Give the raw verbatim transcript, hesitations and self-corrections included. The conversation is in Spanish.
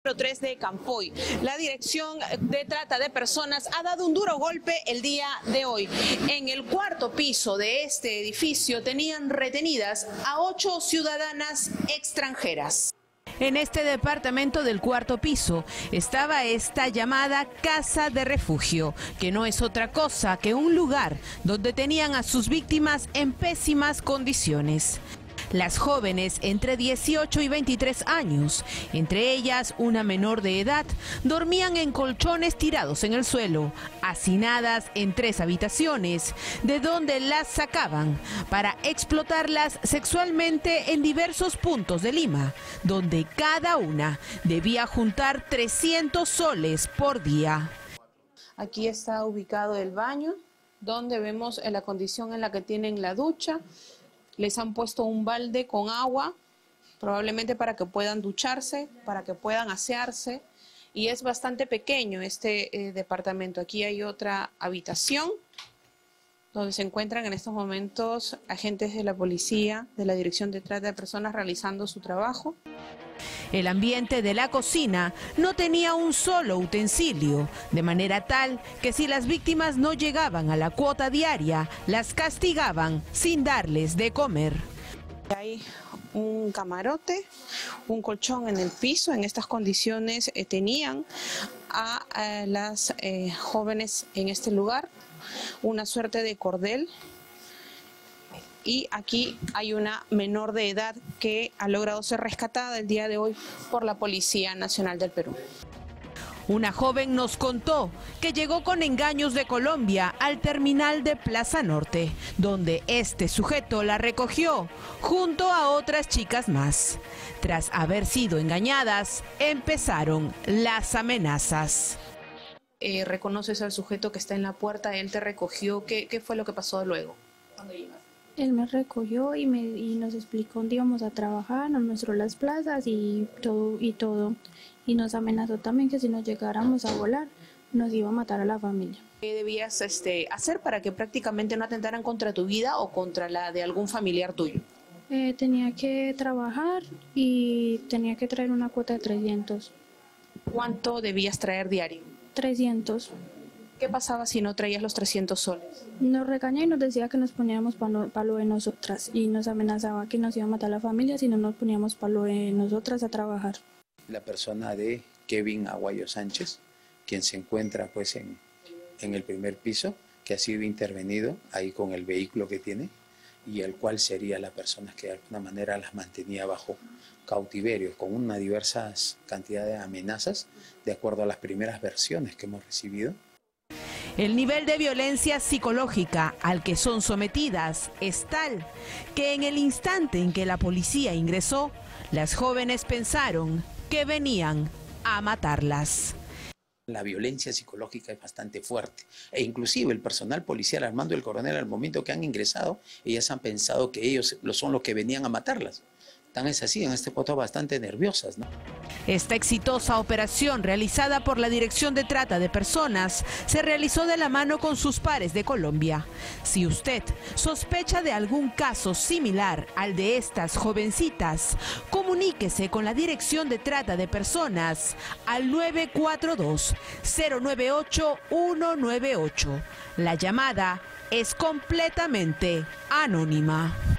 tres de Campoy. La Dirección de Trata de Personas ha dado un duro golpe el día de hoy. En el cuarto piso de este edificio tenían retenidas a ocho ciudadanas extranjeras. En este departamento del cuarto piso estaba esta llamada Casa de Refugio, que no es otra cosa que un lugar donde tenían a sus víctimas en pésimas condiciones. Las jóvenes entre dieciocho y veintitrés años, entre ellas una menor de edad, dormían en colchones tirados en el suelo, hacinadas en tres habitaciones, de donde las sacaban para explotarlas sexualmente en diversos puntos de Lima, donde cada una debía juntar trescientos soles por día. Aquí está ubicado el baño, donde vemos la condición en la que tienen la ducha. Les han puesto un balde con agua, probablemente para que puedan ducharse, para que puedan asearse. Y es bastante pequeño este eh, departamento. Aquí hay otra habitación donde se encuentran en estos momentos agentes de la policía, de la Dirección de Trata de Personas realizando su trabajo. El ambiente de la cocina no tenía un solo utensilio, de manera tal que si las víctimas no llegaban a la cuota diaria, las castigaban sin darles de comer. Hay un camarote, un colchón en el piso. En estas condiciones eh, tenían a, a las eh, jóvenes en este lugar, una suerte de cordel. Y aquí hay una menor de edad que ha logrado ser rescatada el día de hoy por la Policía Nacional del Perú. Una joven nos contó que llegó con engaños de Colombia al terminal de Plaza Norte, donde este sujeto la recogió junto a otras chicas más. Tras haber sido engañadas, empezaron las amenazas. Eh, ¿Reconoces al sujeto que está en la puerta? Él te recogió. ¿Qué, qué fue lo que pasó luego? ¿Cuándo llegaste? Él me recogió y, me, y nos explicó dónde íbamos a trabajar, nos mostró las plazas y todo, y todo. Y nos amenazó también que si nos llegáramos a volar, nos iba a matar a la familia. ¿Qué debías este, hacer para que prácticamente no atentaran contra tu vida o contra la de algún familiar tuyo? Eh, tenía que trabajar y tenía que traer una cuota de trescientos. ¿Cuánto debías traer diario? trescientos. ¿Qué pasaba si no traías los trescientos soles? Nos regañó y nos decía que nos poníamos para pa lo de nosotras y nos amenazaba que nos iba a matar a la familia si no nos poníamos para lo de nosotras a trabajar. La persona de Kevin Aguayo Sánchez, quien se encuentra pues en, en el primer piso, que ha sido intervenido ahí con el vehículo que tiene y el cual sería la persona que de alguna manera las mantenía bajo cautiverio con una diversas cantidad de amenazas de acuerdo a las primeras versiones que hemos recibido. El nivel de violencia psicológica al que son sometidas es tal que en el instante en que la policía ingresó, las jóvenes pensaron que venían a matarlas. La violencia psicológica es bastante fuerte e inclusive el personal policial, al mando del coronel, al momento que han ingresado, ellas han pensado que ellos son los que venían a matarlas. Tan es así, en este punto bastante nerviosas, ¿no? Esta exitosa operación realizada por la Dirección de Trata de Personas se realizó de la mano con sus pares de Colombia. Si usted sospecha de algún caso similar al de estas jovencitas, comuníquese con la Dirección de Trata de Personas al nueve cuatro dos, cero nueve ocho, uno nueve ocho. La llamada es completamente anónima.